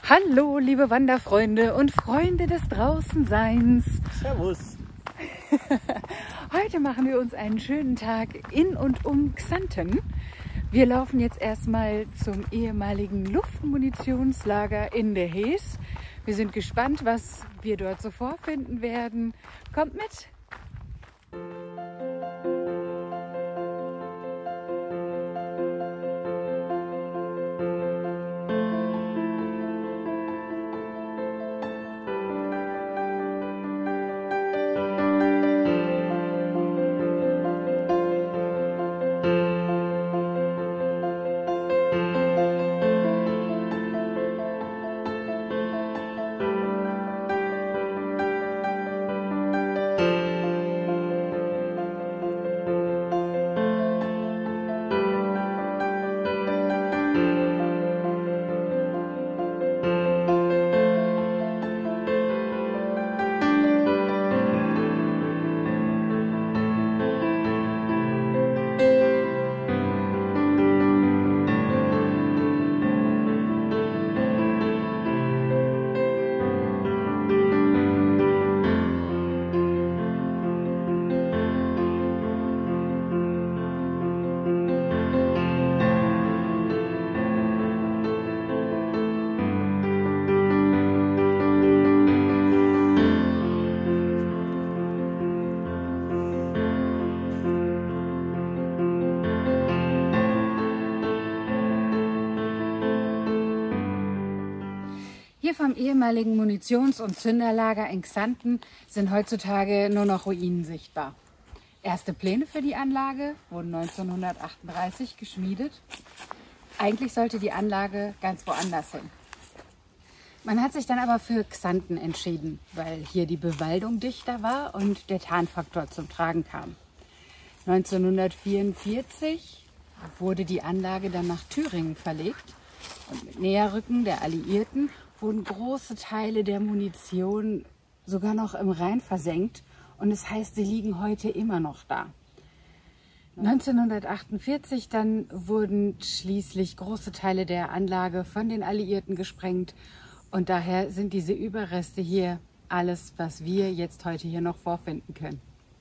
Hallo, liebe Wanderfreunde und Freunde des Draußenseins. Servus. Heute machen wir uns einen schönen Tag in und um Xanten. Wir laufen jetzt erstmal zum ehemaligen Luftmunitionslager in der Hees. Wir sind gespannt, was wir dort so vorfinden werden. Kommt mit! Hier vom ehemaligen Munitions- und Zünderlager in Xanten sind heutzutage nur noch Ruinen sichtbar. Erste Pläne für die Anlage wurden 1938 geschmiedet. Eigentlich sollte die Anlage ganz woanders hin. Man hat sich dann aber für Xanten entschieden, weil hier die Bewaldung dichter war und der Tarnfaktor zum Tragen kam. 1944 wurde die Anlage dann nach Thüringen verlegt und mit Näherrücken der Alliierten wurden große Teile der Munition sogar noch im Rhein versenkt und es heißt, sie liegen heute immer noch da. 1948 dann wurden schließlich große Teile der Anlage von den Alliierten gesprengt und daher sind diese Überreste hier alles, was wir jetzt heute hier noch vorfinden können.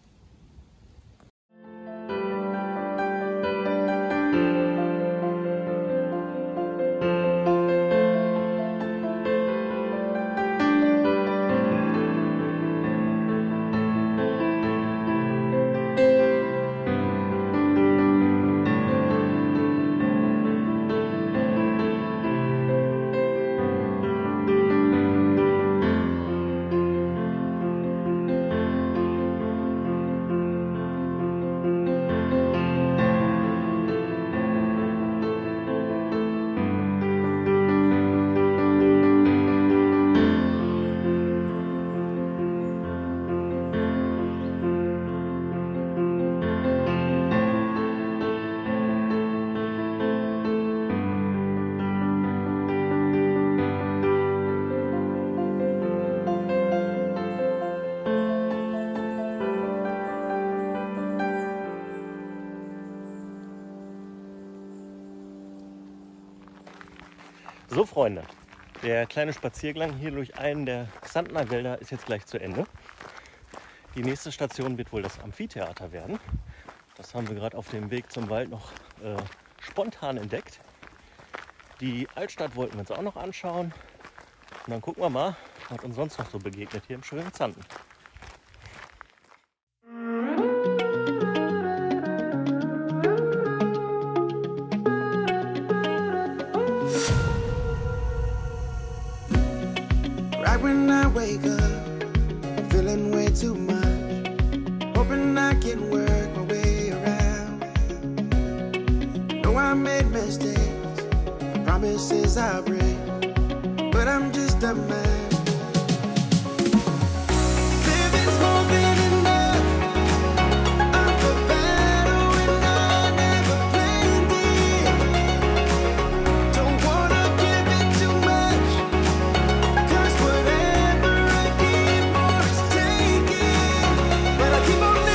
So Freunde, der kleine Spaziergang hier durch einen der Xantener Wälder ist jetzt gleich zu Ende. Die nächste Station wird wohl das Amphitheater werden. Das haben wir gerade auf dem Weg zum Wald noch spontan entdeckt. Die Altstadt wollten wir uns auch noch anschauen. Und dann gucken wir mal, was uns sonst noch so begegnet hier im schönen Xanten. When I wake up, I'm feeling way too much, hoping I can work my way around. Know I made mistakes, promises I break, but I'm just a man. Living's more than enough of a battle and I never planned it. Don't wanna give it too much, 'cause whatever I give more is taken, but I keep on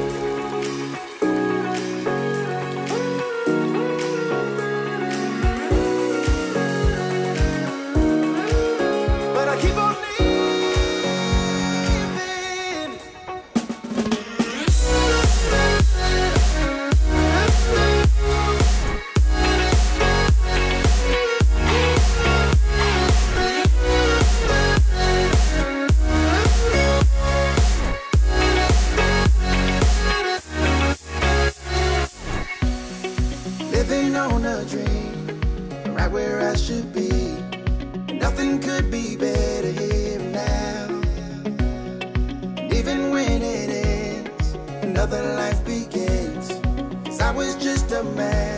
living. living on a dream, right where I should be. Nothing could be better here and now. And even when it ends, another life begins. 'Cause I was just a man.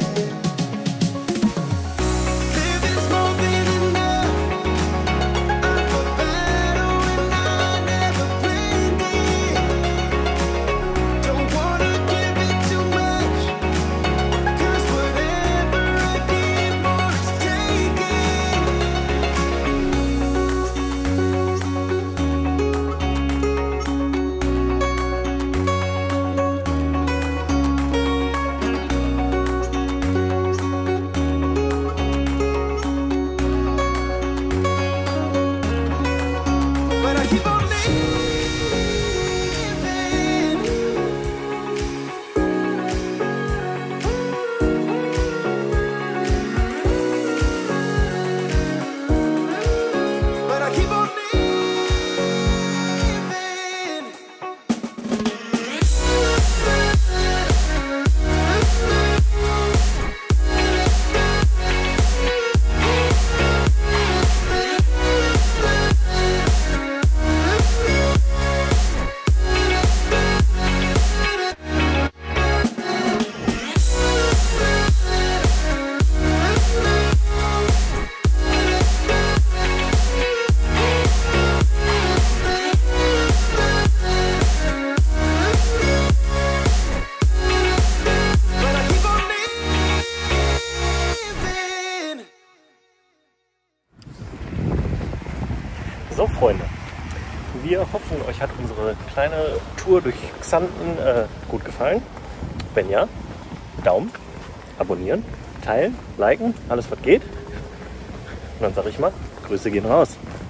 Living's more than enough. I'm for better when I never planned it. Don't wanna give it too much, 'cause whatever I give more is taken. But I keep on living. But I keep on living. But I keep on living. So, Freunde, wir hoffen, euch hat unsere kleine Tour durch Xanten gut gefallen. Wenn ja, Daumen, abonnieren, teilen, liken, alles was geht. Und dann sage ich mal, Grüße gehen raus.